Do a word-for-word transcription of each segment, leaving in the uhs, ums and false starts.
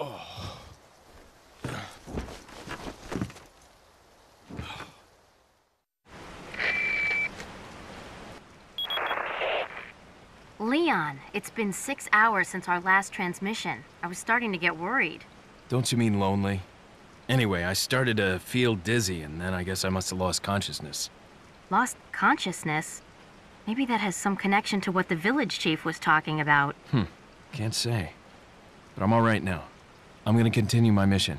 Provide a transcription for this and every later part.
Leon, it's been six hours since our last transmission. I was starting to get worried. Don't you mean lonely? Anyway, I started to feel dizzy, and then I guess I must have lost consciousness. Lost consciousness? Maybe that has some connection to what the village chief was talking about. Hmm, can't say. But I'm all right now. I'm gonna continue my mission.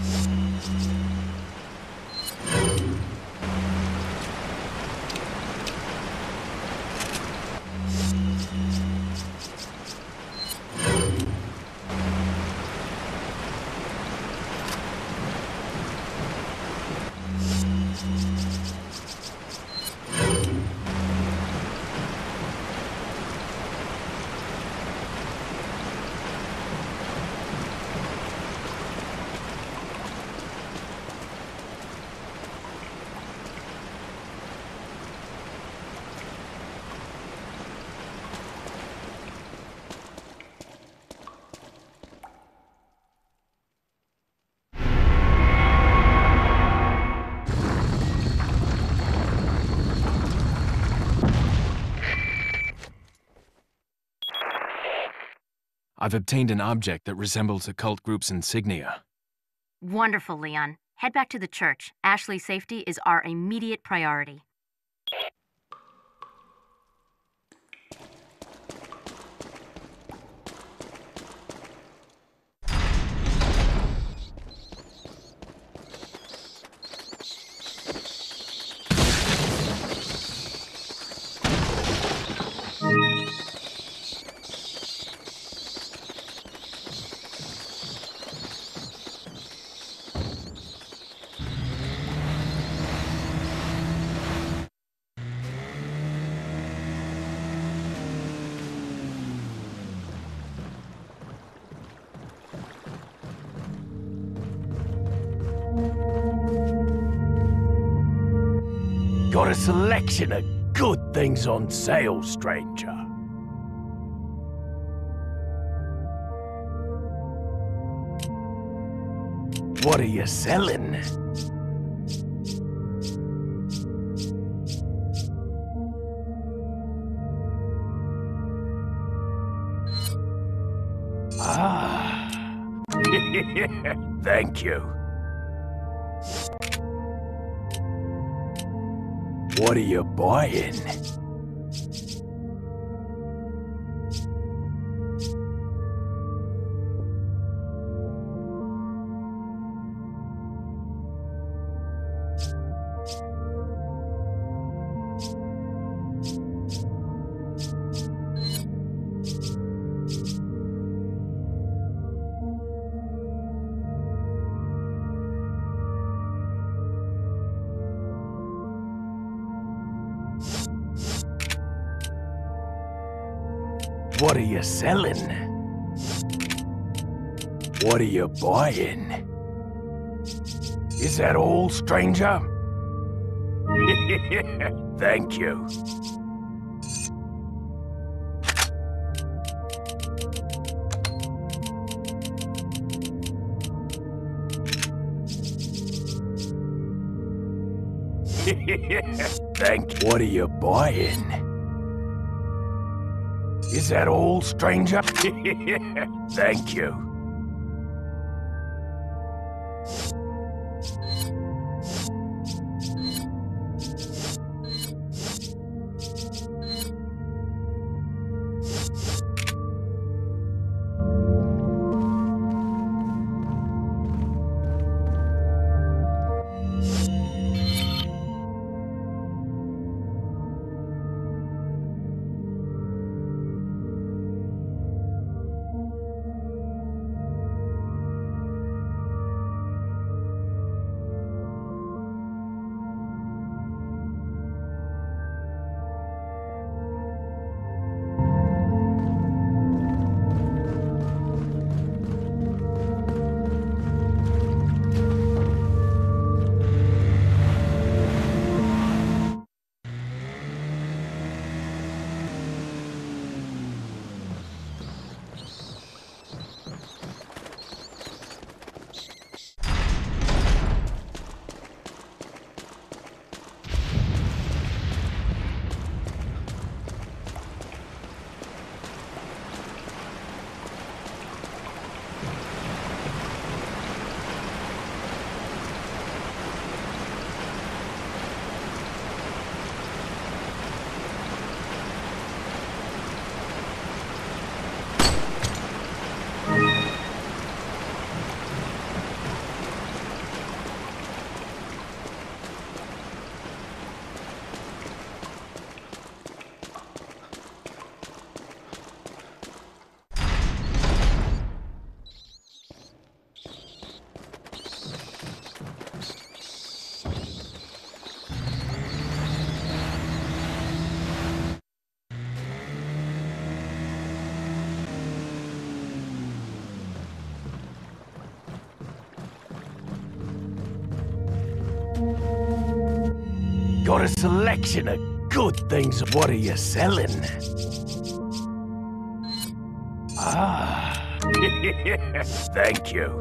I've obtained an object that resembles a cult group's insignia. Wonderful, Leon. Head back to the church. Ashley's safety is our immediate priority. Got a selection of good things on sale, stranger. What are you selling? Ah. Thank you. What are you buying? What are you selling? What are you buying? Is that all, stranger? Thank you. Thank you. What are you buying? Is that all, stranger? Thank you. a selection of good things. What are you selling? Ah, thank you.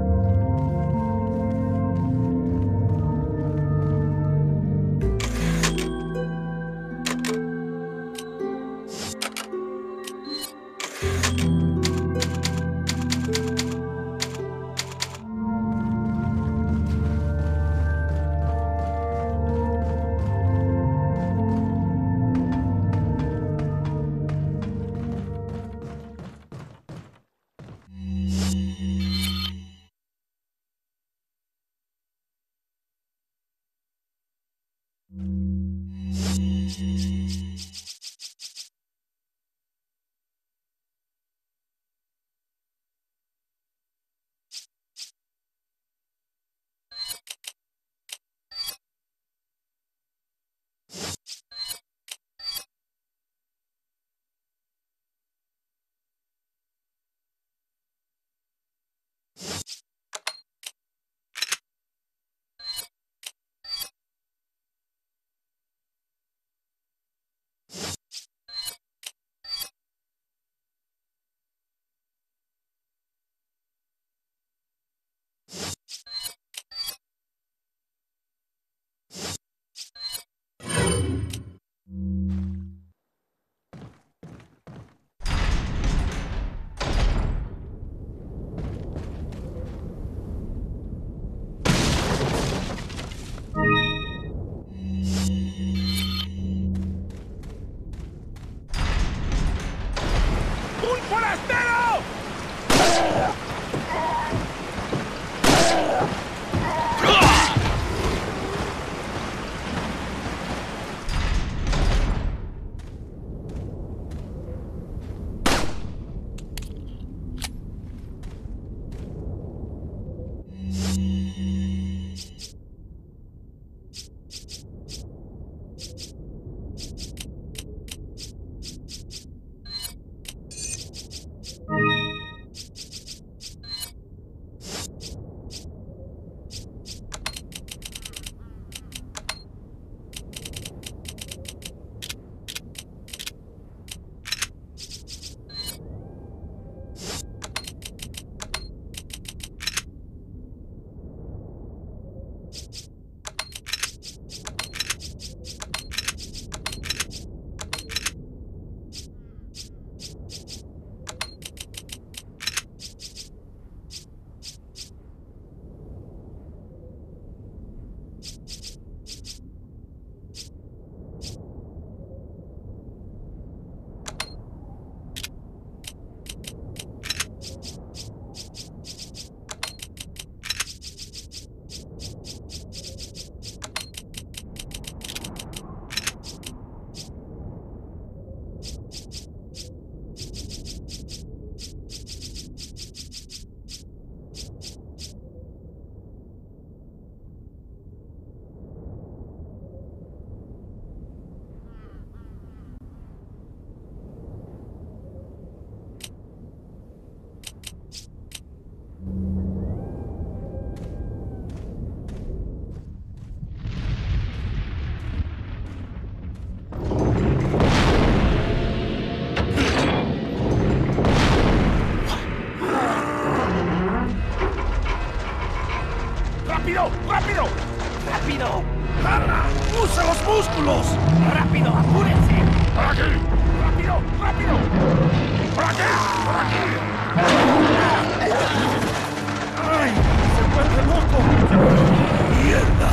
¡Rápido! ¡Rápido! ¡Rápido! ¡Anda! ¡Usa los músculos! ¡Rápido! ¡Apúrense! ¡Por aquí! ¡Rápido! ¡Rápido! ¡Por aquí! ¡Por aquí! ¡Ay! ¡Se vuelve loco! ¡Mierda!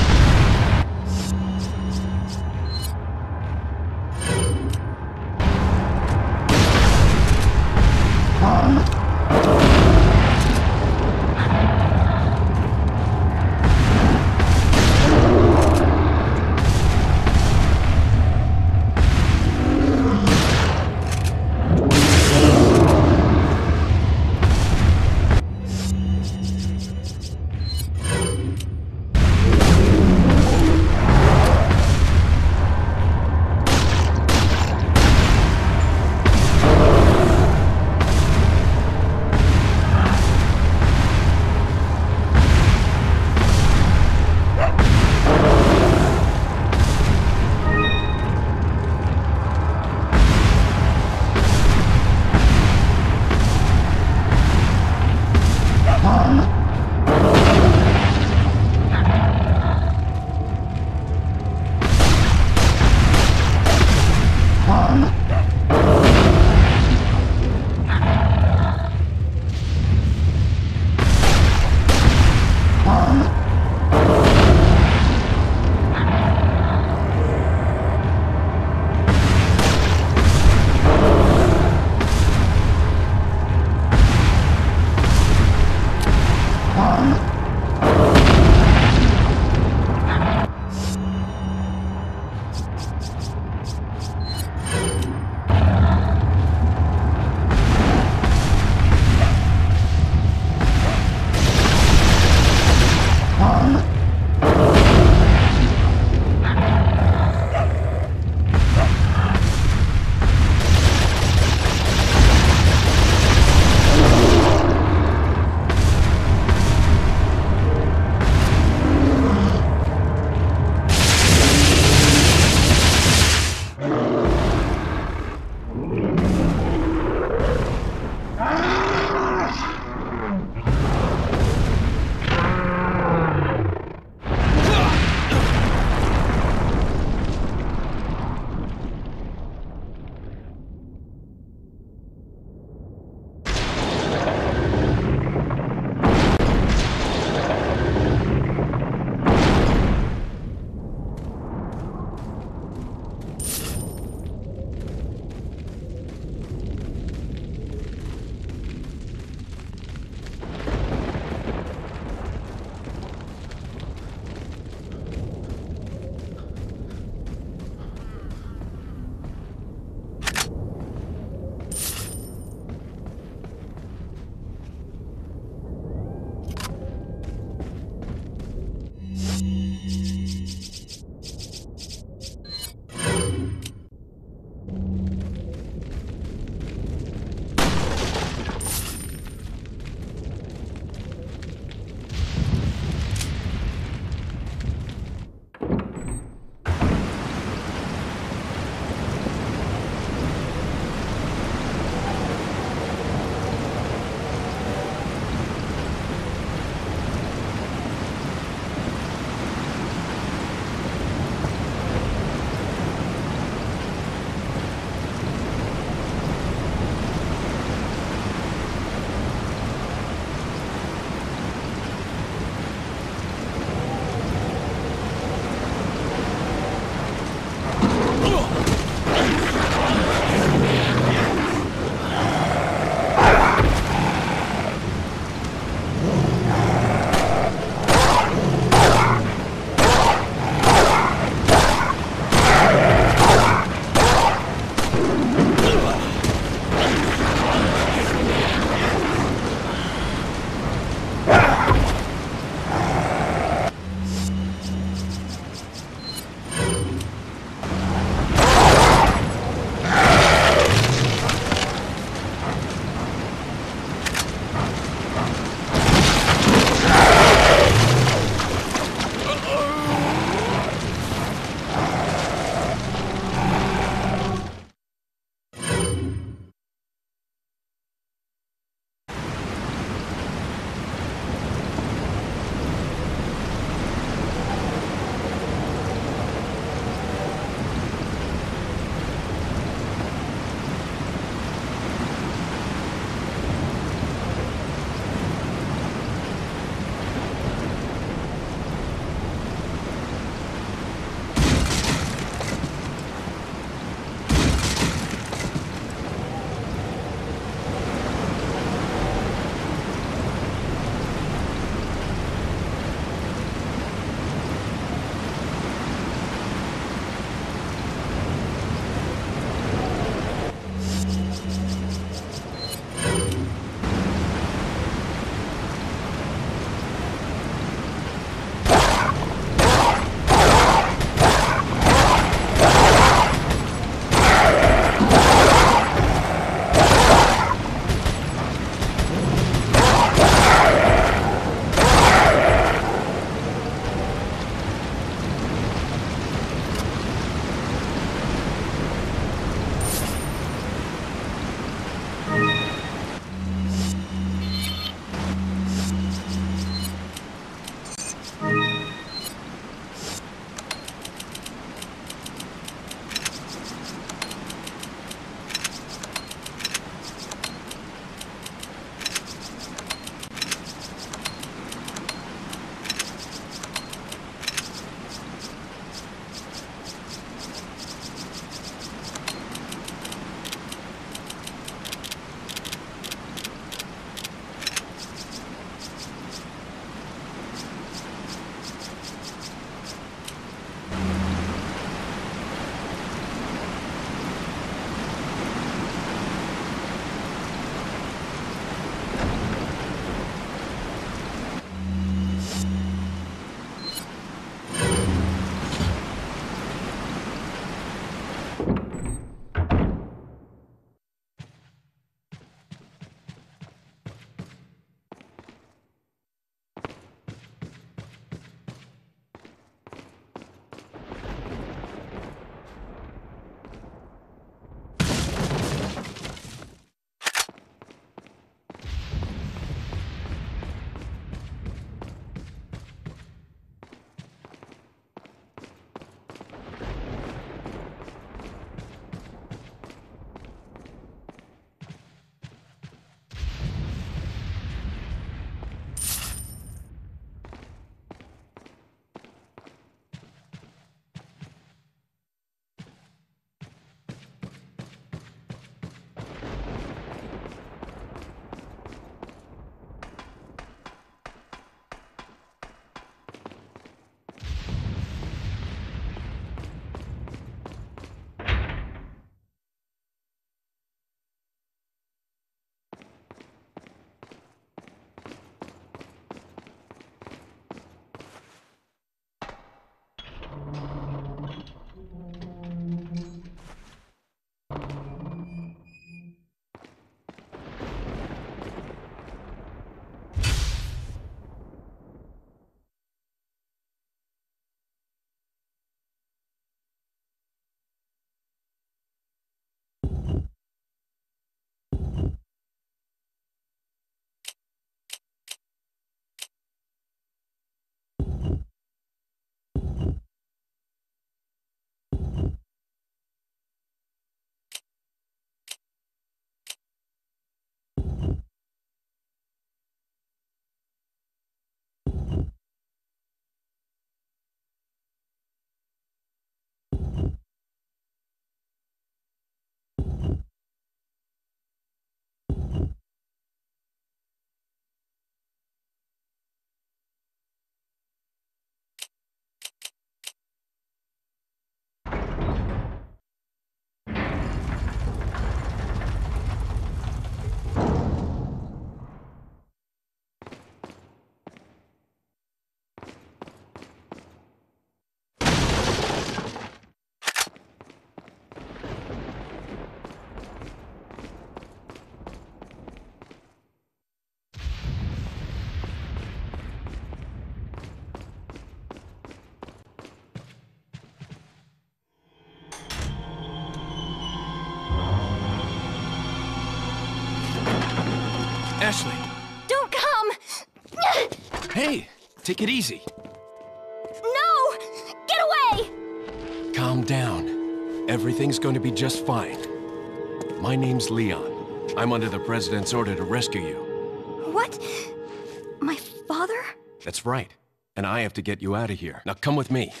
Ashley! Don't come! Hey! Take it easy. No! Get away! Calm down. Everything's going to be just fine. My name's Leon. I'm under the President's order to rescue you. What? My father? That's right. And I have to get you out of here. Now come with me.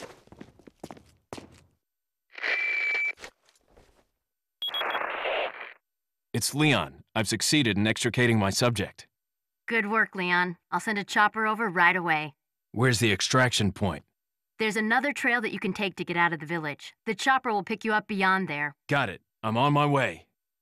It's Leon. I've succeeded in extricating my subject. Good work, Leon. I'll send a chopper over right away. Where's the extraction point? There's another trail that you can take to get out of the village. The chopper will pick you up beyond there. Got it. I'm on my way.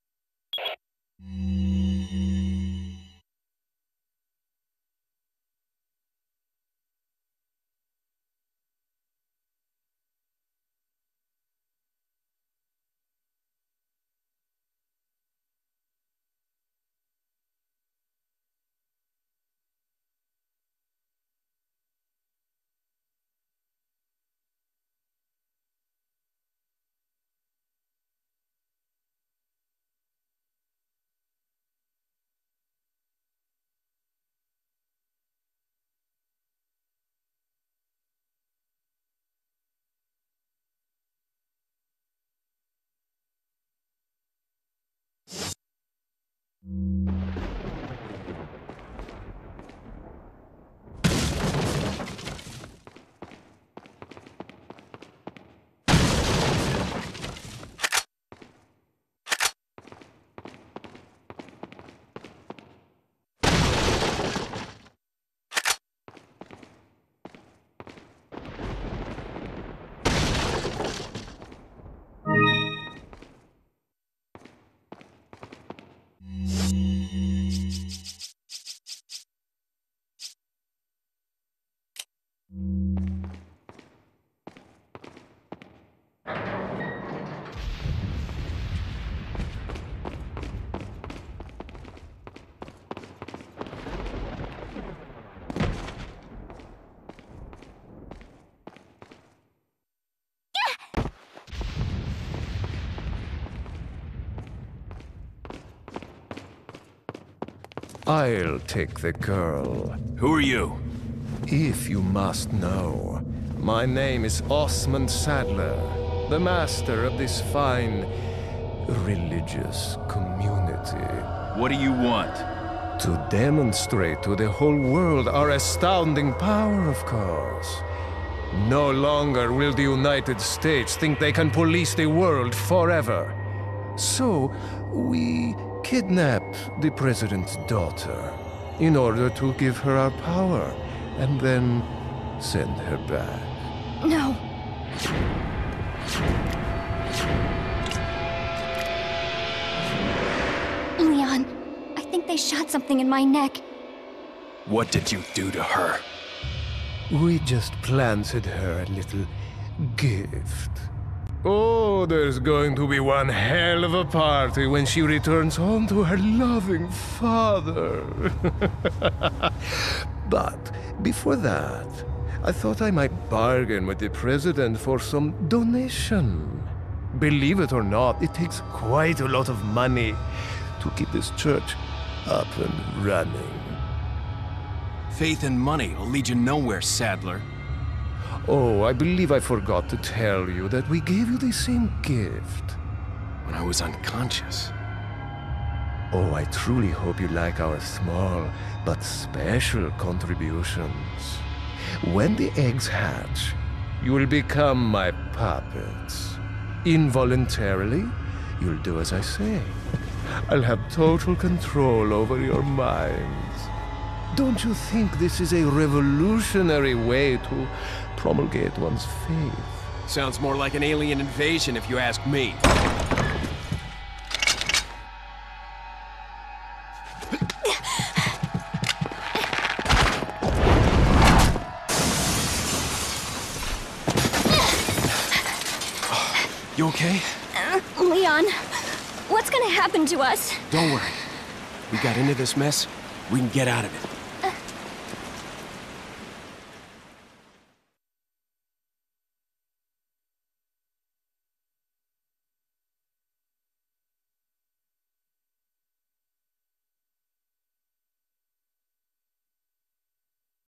I'll take the girl. Who are you? If you must know, my name is Osmond Sadler, the master of this fine religious community. What do you want? To demonstrate to the whole world our astounding power, of course. No longer will the United States think they can police the world forever. So, we kidnapped the president's daughter in order to give her our power and then send her back. No. Leon, I think they shot something in my neck. What did you do to her? We just planted her a little gift. Oh, there's going to be one hell of a party when she returns home to her loving father. But before that, I thought I might bargain with the president for some donation. Believe it or not, it takes quite a lot of money to keep this church up and running. Faith and money will lead you nowhere, Sadler. Oh, I believe I forgot to tell you that we gave you the same gift. When I was unconscious. Oh, I truly hope you like our small but special contributions. When the eggs hatch, you will become my puppets. Involuntarily, you'll do as I say. I'll have total control over your minds. Don't you think this is a revolutionary way to promulgate one's faith? Sounds more like an alien invasion if you ask me. You okay? Uh, Leon, what's gonna happen to us? Don't worry. We got into this mess, we can get out of it.